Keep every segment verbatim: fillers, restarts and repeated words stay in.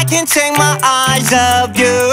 can't take my eyes off you.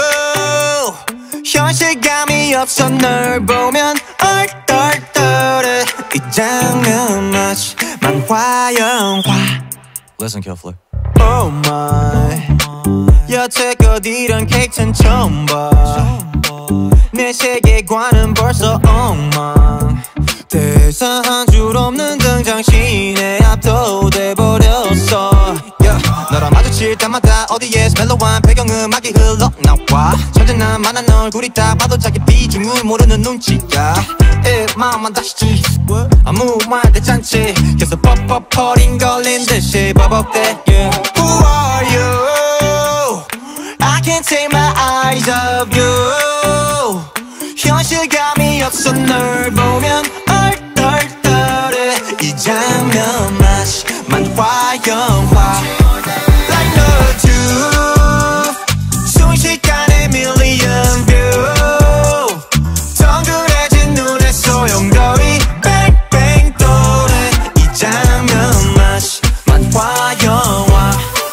현실감이 없어 널 보면 얼떨떨해. 이 장면 마치 만화 영화. Listen carefully. Oh my, 여태껏 이런 케이크는 처음 봐. 내 세계관은 벌써 엉망. 대사 한 줄 없는 등장신에 압도돼버렸어. yeah. 너랑 마주칠 때마다 어디에서 멜로한 배경음악이 흘러나와. 천재난 만한 얼굴이 딱 봐도 자기 비중을 모르는 눈치야. 에 마음만 다시지 아무 말 대잔치 계속 뻑뻑퍼링 걸린 듯이 버벅대. yeah. Who are you? I can't take my eyes off you. 현실감이 없어 널 보면 얼떨떨해. 이 장면 마치 만화 영화. Like no two 순식간에 million view. 덩그레진 눈에 소용돌이 뺑뺑 도네. 이 장면 마치 만화 영화.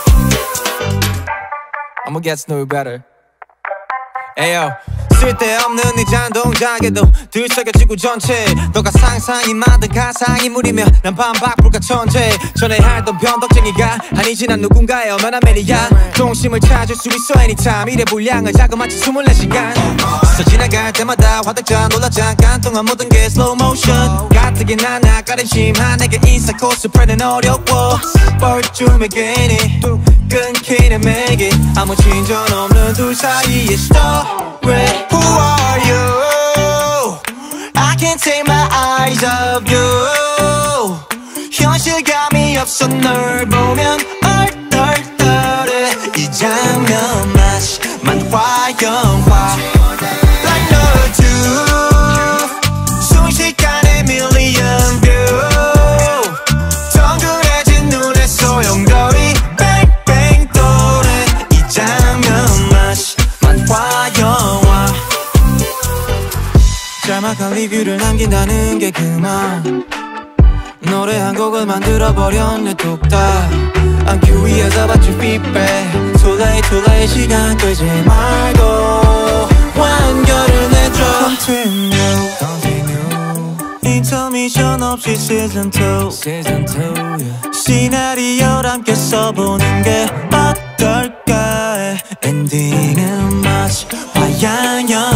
I'ma get to know you better. Ayo, 쓸데없는 이 잔동작에도 들썩여지고 전체. 너가 상상이 만든 가상이 무리며 난 반박 불가 천재. 전에 알던 변덕쟁이가 아니지 난 누군가의 엄연한 매니아. 동심을 찾을 수 있어 anytime. 일의 분량은 자그마치 스물네 시간. 스쳐 지나갈 때마다 화들짝 놀라 잠깐 동안 모든 게 slow motion. 가뜩이 난 낯가림심한 내게 인사 코스프레는 어려워. 뻘쭘해 괜히 끊기는 맥이 아무 진전 없는 둘 사이의 story. Who are you? I can't take my eyes off you. 현실감이 없어 널 보면 얼떨떨해. 이 장면 마치 만화 영화. Like no two 순식간에 million view. 덩그레진 눈에 소용돌이 뺑뺑 도네. 이 장면 마치 만화 영화. 짤막한 리뷰를 남긴다는 게 그만. 노래 한 곡을 만들어버렸네 뚝딱. I'm curious about your feedback. Too late too late 시간 끌지 말고 완결을 내줘. Continue, Continue. 인터미션 없이 season two, season two yeah. 시나리오를 함께 써보는 게 어떨까. 엔딩은 마치 화양연.